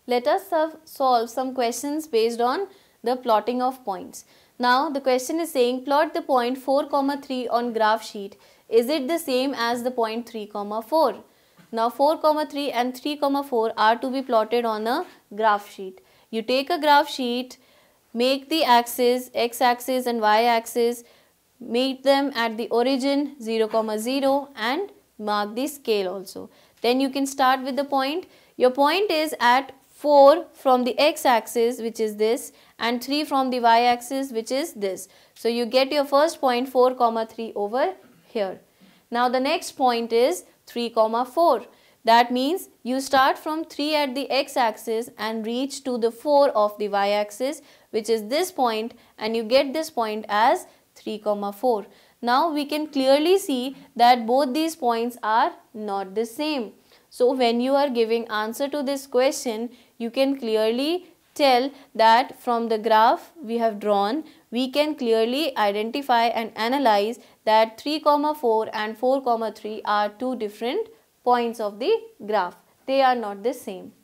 Let us solve some questions based on the plotting of points. Now the question is saying plot the point 4, 3 on graph sheet. Is it the same as the point 3, 4? Now 4, 3 and 3, 4 are to be plotted on a graph sheet. You take a graph sheet, make the axis, x-axis and y-axis, meet them at the origin 0, 0 and mark the scale also. Then you can start with the point. Your point is at 4 from the x-axis, which is this, and 3 from the y-axis, which is this. So you get your first point 4, 3 over here. Now the next point is 3, 4. That means you start from 3 at the x-axis and reach to the 4 of the y-axis, which is this point, and you get this point as 3, 4. Now we can clearly see that both these points are not the same. So when you are giving answer to this question, you can clearly tell that from the graph we have drawn, we can clearly identify and analyze that 3, 4 and 4, 3 are two different points of the graph. They are not the same.